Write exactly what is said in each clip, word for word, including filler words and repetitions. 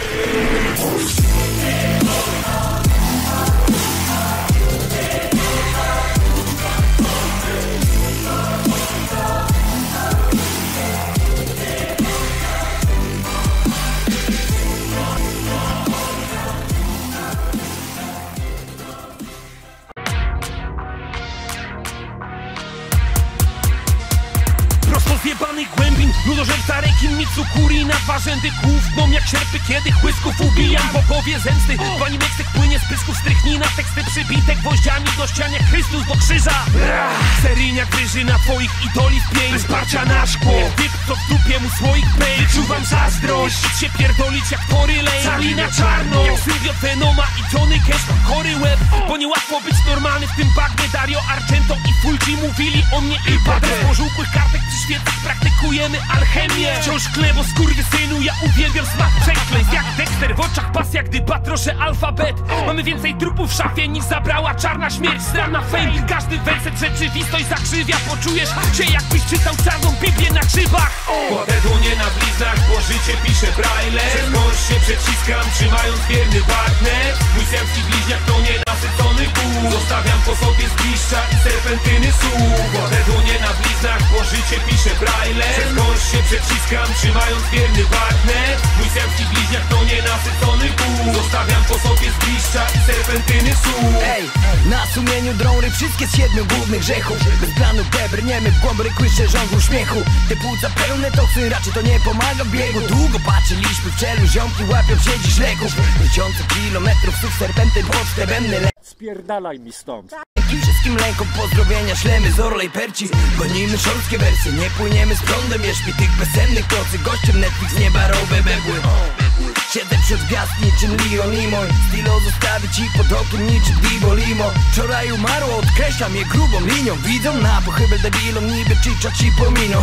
Zjebanych głębin, ludożerca rekin, Mitsukuri na dwa rzędy kłów. Mam jak sierpy, kiedy chłysków ubijam po głowie zemsty. Pani Meksyk płynie z pysków, strychnina, teksty przybite gwoździami do ścianie, Chrystus do krzyża. Seryjniak wyży na twoich idoli w pień, bez parcia na szkło. Typ, co w dupie mu słoik pej. Wyczuwam zazdrość, idź się pierdolić jak Tory Lane. Cali na czarno, jak symbiot Venoma i Johnny Cash, chory łeb. Bo niełatwo być normalny w tym bagnie. Dario Argento i Fulci mówili o mnie i padre. Z pożółkłych kartek przy świecach praktykujemy alchemię. Wciąż klebo skurwysynu, ja uwielbiam smak przekleństw. Jak Dexter w oczach pasja, gdy patroszę alfabet. Mamy więcej trupów w szafie niż zabrała czarna śmierć. Strana fame, każdy werset rzeczywistość zakrzywia. Poczujesz się jakbyś czytał czarną Biblię na krzywach. Kładę dłonie na bliznach, bo życie pisze braille. Przez kość się przeciskam, trzymając wierny partner. Mój serbski bliźniak to nienasycony kół. Zostawiam po sobie zgliszcza i serpentyny słów. Kładę dłonie na bliznach, bo życie pisze braille. Przez kość się przeciskam, trzymając wierny partner. Mój serbski bliźniak to nienasycony kół. Zostawiam po sobie zgliszcza i serpentyny słów. Ej, na sumieniu drąry wszystkie z siedmiu głównych grzechów. Bez planu brniemy w głąb rykłysze żądł śmiechu. Te płuca pełne toksyn, raczej to nie pomaga w biegu. Długo patrzyliśmy w czelu, ziomki łapią się dziś leków. Tysiące kilometrów słów serpentyn pod stebemny le... Spierdalaj mi stąd. I wszystkim lękom pozdrowienia ślemy z Orlej Perci. Gonimy szorstkie wersje, nie płyniemy z prądem. Nie śpi tych bezsennych nocy, gościem Netflix nieba rowe bebły. Siedzę wśród gwiazd niczym Leon i mój stylo zostawi ci pod okiem niczym Divo Limo. Wczoraj umarło, odkreślam je grubą linią. Widzą na pochybel debilom, niby czicza ci pominą.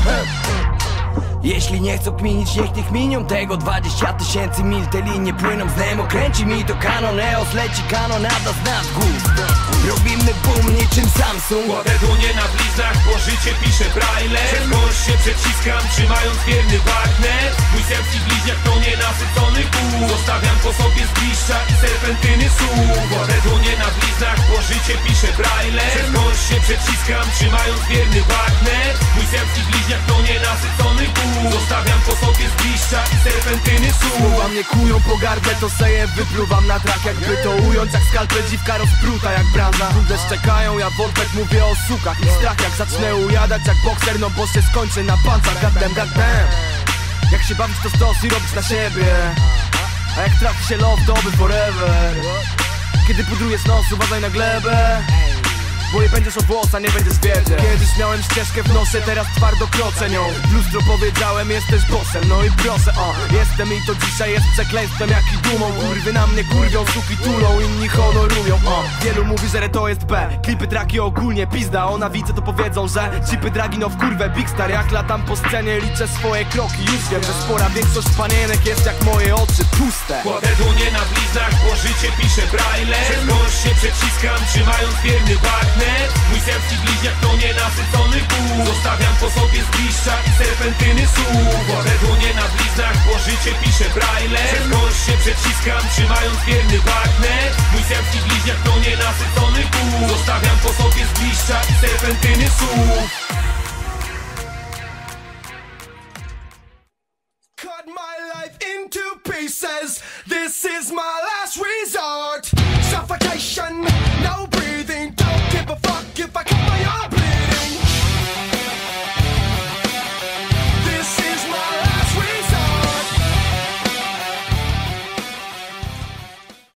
Jeśli nie chcą kminić, niech tych minią tego dwadzieścia tysięcy mil. Te linie płyną z Nemo, kręci mi to kanon. Eos leci kanonada z nas gust. Robimy boom niczym Samsung. Kładę dłonie na bliznach, bo życie pisze braille. Przez kość się przeciskam, trzymając wierny partner. Mój serbski bliźniak to nienasycony kół. Zostawiam po sobie zgliszcza i serpentyny słów. Kładę dłonie na bliznach, bo życie pisze braille. Przez kość się przeciskam, trzymając wierny partner. Mój serbski bliźniak to nienasycony kół. Zostawiam po sobie zgliszcza i serpentyny słów. Słowa mnie kują po gardle, to seje wypluwam na trak. Jakby to ująć, jak skalpel dziwka rozpruta jak branża. Ludzie czekają, ja Wolpek mówię o sukach. Ich strach jak zacznę ujadać jak bokser, no bo się skończy na pancach. Goddamn, goddamn. Jak się bawić to stos i robić na siebie. A jak trafi się love, to by forever. Kiedy pudrujesz nos, uważaj na glebę. Bo nie będziesz o włosa, nie będziesz wiedzie. Kiedyś miałem ścieżkę w nosie, teraz twardo kroczę nią. W lustro powiedziałem, jesteś bossem, no i proszę, o. Jestem i to dzisiaj jest przekleństwem, jak i dumą. Kurwy na mnie kurwią, suki tulą, inni honorują, o. Wielu mówi, że to jest B. Klipy, traki ogólnie pizda, o na widzę to powiedzą, że chipy, dragi, no w kurwę, big star. Jak latam po scenie, liczę swoje kroki. Już wiem, że spora większość panienek jest jak moje oczy, puste. Kładę dłonie na bliznach, bo życie pisze braille. Przez kość się przeciskam, trzymając wierny partner. Mój serbski bliźniak to nienasycony kół. Zostawiam po sobie zgliszcza i serpentyny słów. Kładę dłonie na bliznach, bo życie pisze braille. Przez kość się przeciskam, trzymając wierny partner. Mój serbski bliźniak to nienasycony kół. Zostawiam po sobie zgliszcza i serpentyny słów. Cut my life into pieces. This is my last